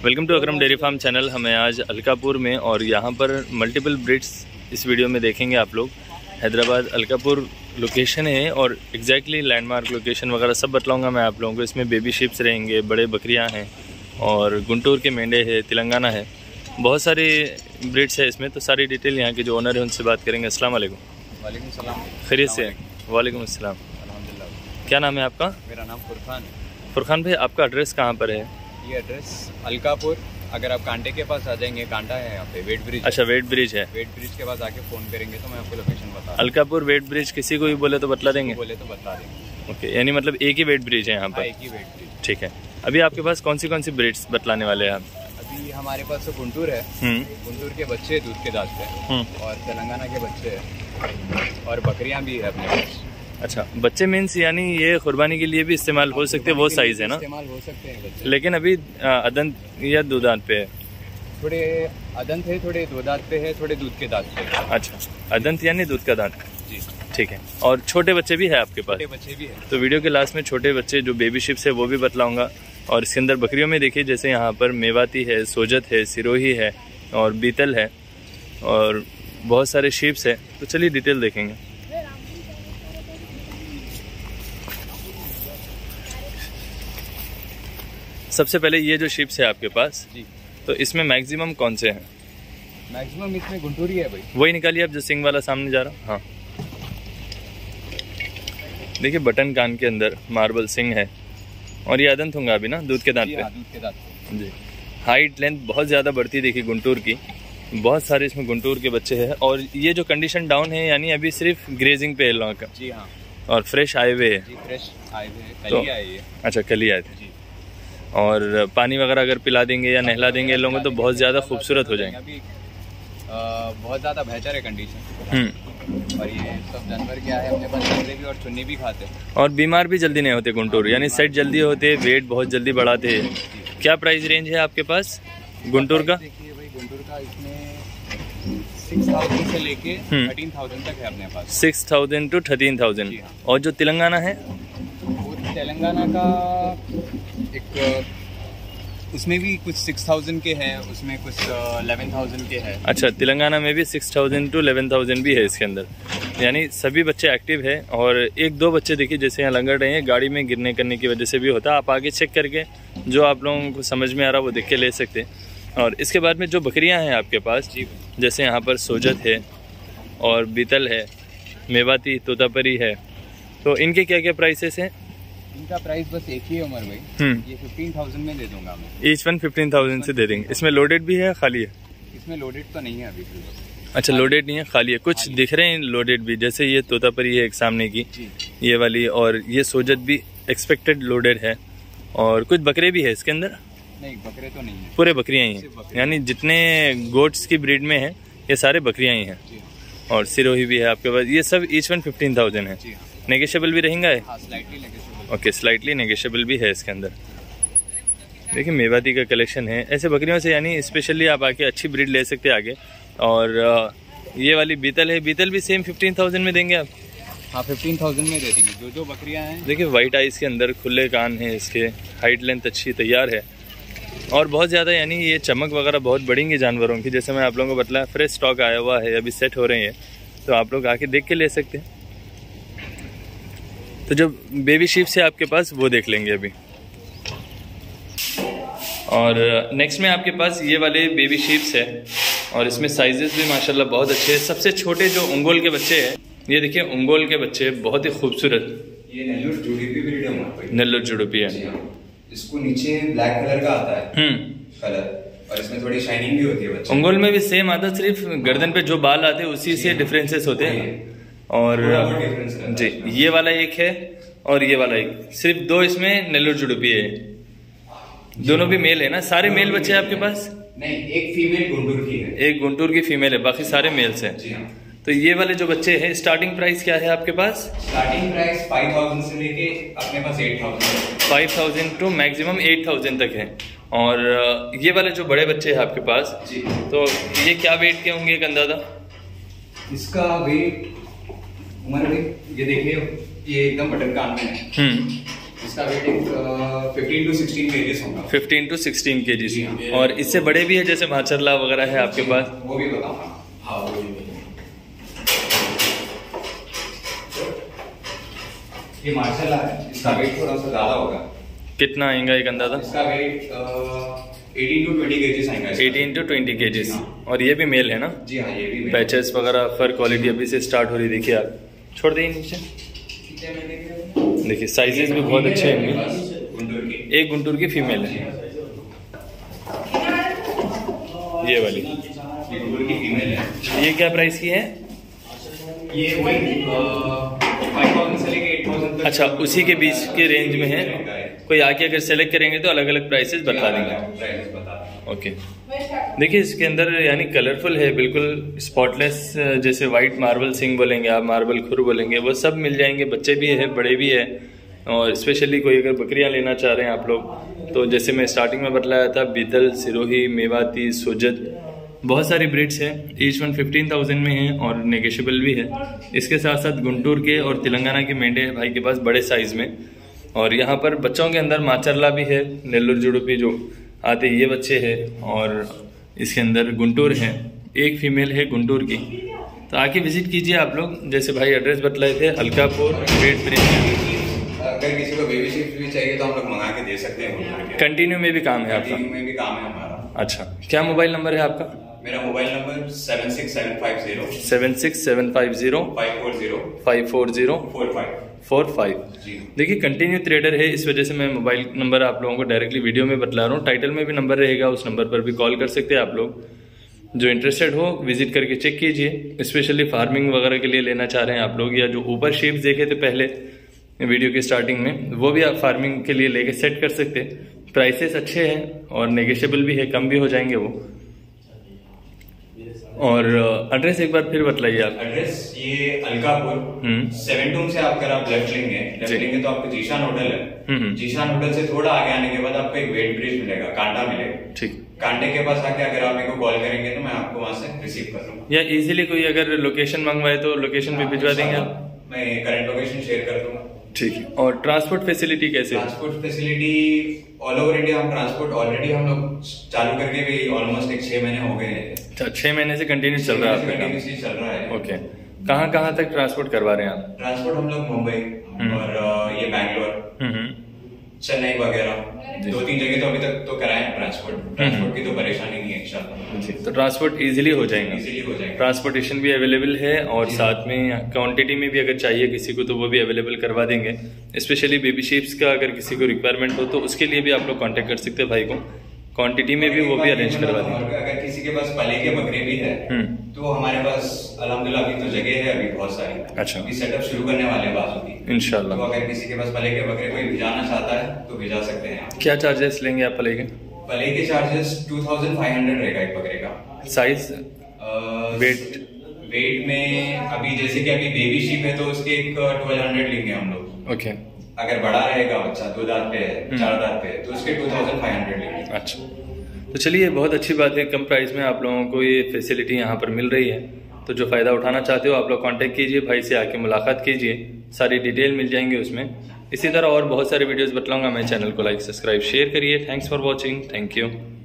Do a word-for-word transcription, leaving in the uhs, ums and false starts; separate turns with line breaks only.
Welcome to Akram dairy farm channel. हमें आज अलकापुर में और यहाँ पर मल्टीपल ब्रीड्स इस वीडियो में देखेंगे आप लोग। हैदराबाद अलकापुर लोकेशन है और एग्जैक्टली लैंडमार्क लोकेशन वगैरह सब बतलाऊंगा मैं आप लोगों को। इसमें बेबी शिप्स रहेंगे, बड़े बकरियाँ हैं और गुंटूर के मेंढे है, तेलंगाना है, बहुत सारी ब्रीड्स है इसमें। तो सारी डिटेल यहाँ के जो ओनर है उनसे बात करेंगे। अस्सलाम वालेकुम।
वालेकुम सलाम।
खैरियत से? वालेकुम अस्सलाम।
अल्हम्दुलिल्लाह।
क्या नाम है आपका?
मेरा नाम फुरखान है।
फुरखान भाई, आपका एड्रेस कहाँ पर है?
ये एड्रेस अलकापुर। अगर आप कांटे के पास आ जाएंगे, कांटा है यहाँ पे, वेट ब्रिज।
अच्छा, वेट ब्रिज है।
वेट ब्रिज के पास आके फ़ोन करेंगे तो मैं आपको लोकेशन बता।
अलकापुर वेट ब्रिज किसी को भी बोले तो बतला देंगे?
बोले तो बता देंगे।
ओके, यानी मतलब एक ही वेट ब्रिज है यहाँ पर?
एक ही वेट ब्रिज।
ठीक है। अभी आपके पास कौन सी कौन सी ब्रीड्स बतलाने वाले हैं आप?
अभी हमारे पास तो गुंटूर है। गुंटूर के बच्चे दूध के दांत पे, और तेलंगाना के बच्चे हैं, और बकरियां भी है अपने पास। अच्छा,
बच्चे मीन्स यानी ये कुर्बानी के लिए भी इस्तेमाल हो सकते हैं, वो साइज है ना?
इस्तेमाल हो सकते हैं बच्चे।
लेकिन अभी अदंत या दूध दांत पे है?
थोड़े अदंत है, थोड़े दूध दांत पे है, थोड़े दूध के दांत पे।
अच्छा, अदंत यानी दूध का दांत।
जी
ठीक है। और छोटे बच्चे भी है आपके पास?
छोटे बच्चे भी है।
तो वीडियो के लास्ट में छोटे बच्चे जो बेबी शिप्स है वो भी बतलाऊंगा। और इसके अंदर बकरियों में देखिए, जैसे यहाँ पर मेवाती है, सोजत है, सिरोही है और बीतल है और बहुत सारे शिप्स है। तो चलिए डिटेल देखेंगे। सबसे पहले ये जो शिप्स है आपके पास
जी,
तो इसमें मैक्सिमम कौन से हैं?
मैक्सिमम इसमें गुंटूरी है भाई।
वही निकालिए आप जो सिंग वाला सामने जा रहा। हाँ, देखिए बटन कान के अंदर मार्बल सिंग है और ये अदंत होंगे अभी ना दूध के दांत पे?
दूध के दांत पे
जी। हाइट लेंथ बहुत ज़्यादा बढ़ती है देखिए गुंटूर की, बहुत सारे इसमें गुंटूर के बच्चे हैं। और ये जो कंडीशन डाउन है यानी अभी सिर्फ ग्रेजिंग पे है लॉ का?
जी हाँ।
और फ्रेश आए हुए है?
जी फ्रेश आए हुए हैं,
तो,
कल ही आए ये।
अच्छा, कल ही आए थे।
जी।
और पानी वगैरह अगर पिला देंगे या नहला देंगे लोगों तो बहुत ज़्यादा खूबसूरत हो जाएंगे।
अभी बहुत ज़्यादा बेहतर है कंडीशन। और ये सब जानवर क्या है, अपने पास चूरे भी और चुन्नी भी खाते हैं।
और बीमार भी जल्दी नहीं होते गुंटूर, यानी सेट जल्दी होते, वेट बहुत जल्दी बढ़ाते हैं। क्या प्राइस रेंज है आपके पास गुंटूर का?
देखिए भाई, गुंटूर का इसमें सिक्स थाउजेंड से लेके थर्टीन थाउजेंड तक है अपने पास।
Six thousand to thirteen thousand. और जो तेलंगाना है
वो तेलंगाना का एक, उसमें भी कुछ सिक्स थाउजेंड के हैं, उसमें कुछ इलेवन थाउजेंड के हैं।
अच्छा, तेलंगाना में भी six thousand to eleven thousand भी है इसके अंदर, यानी सभी बच्चे एक्टिव है। और एक दो बच्चे देखिए जैसे यहाँ लंगड़ रहे हैं, गाड़ी में गिरने करने की वजह से भी होता है। आप आगे चेक करके जो आप लोगों को समझ में आ रहा वो देख के ले सकते हैं। और इसके बाद में जो बकरियाँ हैं आपके पास, जैसे यहाँ पर सोजत है और बीतल है, मेवाती, तोतापरी है, तो इनके क्या क्या प्राइसेस हैं?
इनका प्राइस बस एक ही है उमर भाई, ये फिफ्टीन थाउजेंड में दे दूंगा मैं।
ईच वन फिफ्टीन थाउजेंड से दे देंगे। इसमें लोडेड भी है, खाली है?
इसमें लोडेड तो नहीं है अभी।
अच्छा, लोडेड नहीं है, खाली है। कुछ दिख रहे हैं लोडेड भी, जैसे ये तोतापरी है एक सामने की, ये वाली, और ये सोजत भी एक्सपेक्टेड लोडेड है। और कुछ बकरे भी है इसके अंदर?
नहीं, बकरे तो नहीं है,
पूरे बकरियां ही हैं, यानी जितने गोट्स की ब्रीड में है ये सारे बकरियां ही हैं। और सिरोही भी है आपके पास। ये सब ईच वन फिफ्टीन थाउजेंड है। नेगोशिएबल भी रहेंगे? ओके, स्लाइटली नेगोशिएबल भी है इसके अंदर। देखिए मेवाती का कलेक्शन है ऐसे बकरियों से, यानी स्पेशली आप आके अच्छी ब्रीड ले सकते हैं आगे। और ये वाली बीतल है, बीतल भी सेम फिफ्टीन थाउजेंड में देंगे आप?
हाँ, फिफ्टीन थाउजेंड में दे देंगे। जो जो बकरियां हैं
देखिए वाइट आइज के अंदर, खुले कान है इसके, हाइट लेंथ अच्छी तैयार है और बहुत ज़्यादा, यानी ये चमक वगैरह बहुत बढ़ेंगी जानवरों की। जैसे मैं आप लोगों को बतलाया, फ्रेश स्टॉक आया हुआ है, अभी सेट हो रहे हैं, तो आप लोग आके देख के ले सकते हैं। तो जो बेबी शीप्स है आपके पास वो देख लेंगे अभी। और नेक्स्ट में आपके पास ये वाले बेबी शीप्स है और इसमें साइजेस भी माशाल्लाह बहुत अच्छे हैं। सबसे छोटे जो उंगोल के बच्चे हैं, ये देखिए उंगोल के बच्चे बहुत ही खूबसूरत।
ये नेल्लोर जुडुपी ब्रीड है हमारे पास।
नेल्लोर जुडुपी है।
इसको नीचे ब्लैक कलर का आता है कलर, और इसमें थोड़ी शाइनिंग भी होती है बच्चे।
उंगोल में भी सेम आता है, सिर्फ गर्दन पे जो बाल आते हैं उसी से डिफरेंसेस होते हैं। और जी, ये वाला एक है और ये वाला एक, सिर्फ दो इसमें नेल्लोर जुडुपी है। दोनों भी मेल है ना? सारे मेल बच्चे हैं आपके पास?
नहीं, एक फीमेल गुंटूर की है।
एक गुंटूर की फीमेल है, बाकी सारे मेल्स हैं। तो ये वाले जो बच्चे हैं, स्टार्टिंग प्राइस क्या है आपके पास?
स्टार्टिंग प्राइस फाइव थाउजेंड से लेके अपने पास eight thousand
five thousand to maximum eight thousand तक है। और ये वाले जो बड़े बच्चे हैं आपके पास
जी,
तो ये क्या वेट के होंगे एक अंदाजा?
इसका वेट उम्र में ये देखिए, ये एकदम बटन कान में है। इसका weight fifteen to sixteen KGs होगा।
Fifteen to sixteen KGs. और इससे बड़े भी है जैसे माचरला वगैरह है आपके पास?
वो भी बताऊंगा। हाँ वो भी। ये माचरला है, इसका वेट थोड़ा सा ज्यादा होगा।
कितना आएगा एक अंदाजा?
इसका weight eighteen to twenty KGs आएगा।
Eighteen to twenty KGs. और ये भी मेल है ना?
जी हाँ, ये भी।
पैचेस वगैरह फर क्वालिटी अभी से स्टार्ट हो रही, देखिए आप। छोड़ देंगे नीचे, देखिए साइजेस भी बहुत अच्छे हैं इनके।
गुंटूर की,
एक गुंटूर की फीमेल है ये वाली।
ये गुंटूर की फीमेल है।
ये क्या प्राइस की है?
ये वही फाइव थाउजेंड से लेके एट थाउजेंड तक।
अच्छा, उसी के बीच के रेंज में है। कोई आके अगर सेलेक्ट करेंगे तो अलग अलग प्राइसेस बता देंगे। ओके, देखिए इसके अंदर यानी कलरफुल है, बिल्कुल स्पॉटलेस, जैसे वाइट मार्बल सिंग बोलेंगे आप, मार्बल खुर बोलेंगे, वो सब मिल जाएंगे। बच्चे भी है, बड़े भी है। और स्पेशली कोई अगर बकरियां लेना चाह रहे हैं आप लोग, तो जैसे मैं स्टार्टिंग में बतलाया था, बीतल, सिरोही, मेवाती, सुजत, बहुत सारी ब्रीड्स हैं। ईच वन फिफ्टीन थाउजेंड में है और नेगोशियबल भी है। इसके साथ साथ गुंटूर के और तेलंगाना के मेंढे भाई के पास बड़े साइज में। और यहाँ पर बच्चों के अंदर माचरला भी है, नेल्लूर जुड़ुपी जो आते ये बच्चे हैं, और इसके अंदर गुंटूर है, एक फीमेल है गुंटूर की। तो आके विजिट कीजिए आप लोग। जैसे भाई एड्रेस बतलाए थे, अलकापुर ग्रेट ब्रिज।
अगर किसी को बेबी शिफ्ट भी चाहिए तो हम लोग मंगा के दे सकते हैं।
कंटिन्यू में भी काम है आपका?
कंटिन्यू में भी काम है हमारा।
अच्छा, क्या मोबाइल नंबर है आपका?
मेरा mobile number seven six seven five zero
seven six seven five zero
five four zero
five four zero
four five
four five. देखिए कंटिन्यू ट्रेडर है, इस वजह से मैं मोबाइल नंबर आप लोगों को डायरेक्टली वीडियो में बतला रहा हूँ। टाइटल में भी नंबर रहेगा, उस नंबर पर भी कॉल कर सकते हैं आप लोग। जो इंटरेस्टेड हो विजिट करके चेक कीजिए। स्पेशली फार्मिंग वगैरह के लिए लेना चाह रहे हैं आप लोग, या जो ऊपर शेप्स देखे थे पहले वीडियो के स्टार्टिंग में, वो भी आप फार्मिंग के लिए लेके सेट कर सकते हैं। प्राइसेस अच्छे हैं और नेगोशियबल भी है, कम भी हो जाएंगे वो। और एड्रेस एक बार फिर बताइए आप।
एड्रेस ये अलकापुर सेवन टूम से आप अगर आप लेफ्ट लेंगे लेफ्ट लेंगे तो आपको जीशान होटल है। जीशान होटल से थोड़ा आगे आने के बाद आपको एक वेट ब्रिज मिलेगा, कांटा मिलेगा। ठीक, कांटे के पास आके अगर आप मेरे को कॉल करेंगे तो मैं आपको वहां से रिसीव कर लूंगा।
या इजीली कोई अगर लोकेशन मंगवाए तो लोकेशन भी भिजवा देंगे आप?
मैं करंट लोकेशन शेयर कर दूंगा।
ठीक है। और ट्रांसपोर्ट फैसिलिटी कैसे?
Transport facility all over India हम ट्रांसपोर्ट ऑलरेडी हम लोग चालू करके भी ऑलमोस्ट एक छह महीने हो गए हैं।
अच्छा, छह महीने से कंटिन्यू चल रहा है?
कंटिन्यूसली चल रहा है।
ओके, कहाँ कहाँ तक ट्रांसपोर्ट करवा रहे हैं आप?
ट्रांसपोर्ट हम लोग मुंबई और ये बैंगलोर, चेन्नई वगैरह दो तीन जगह तो अभी तक तो कराए हैं ट्रांसपोर्ट। ट्रांसपोर्ट की तो परेशानी नहीं है इंशाल्लाह।
तो ट्रांसपोर्ट इजीली हो जाएगा?
इजीली हो जाएगा।
ट्रांसपोर्टेशन भी अवेलेबल है, और साथ में क्वांटिटी में भी अगर चाहिए किसी को तो वो भी अवेलेबल करवा देंगे। स्पेशली बेबी शीप्स का अगर किसी को रिक्वायरमेंट हो तो उसके लिए भी आप लोग कॉन्टेक्ट कर सकते हैं भाई को। क्वांटिटी में भी वो भी अरेंज करवा देंगे।
अगर किसी के पास पले के बकरे भी है तो हमारे पास अल्हम्दुलिल्लाह अभी तो जगह है अभी बहुत सारी। अच्छा, अभी सेटअप शुरू करने वाले बात होगी इंशाल्लाह। तो अगर किसी के पास पले के बकरे कोई भिजाना चाहता है तो भिजा सकते हैं।
क्या चार्जेस लेंगे आप पले के?
पले के charges two thousand five hundred रहेगा एक बकरे का।
Size, wait?
वेट में अभी जैसे कि अभी बेबी शीप है तो उसके एक ट्वेल्व हंड्रेड लेंगे हम लोग। ओके, अगर बड़ा रहेगा बच्चा दो दांत पे है, चार दांत पे है तो उसके टू थाउजेंड फाइव हंड्रेड लेंगे।
अच्छा, तो चलिए बहुत अच्छी बात है, कम प्राइस में आप लोगों को ये फैसिलिटी यहाँ पर मिल रही है। तो जो फ़ायदा उठाना चाहते हो आप लोग कांटेक्ट कीजिए, भाई से आके मुलाकात कीजिए, सारी डिटेल मिल जाएंगे उसमें। इसी तरह और बहुत सारे वीडियोस बतलाऊंगा मैं। चैनल को लाइक सब्सक्राइब शेयर करिए। Thanks for watching, thank you.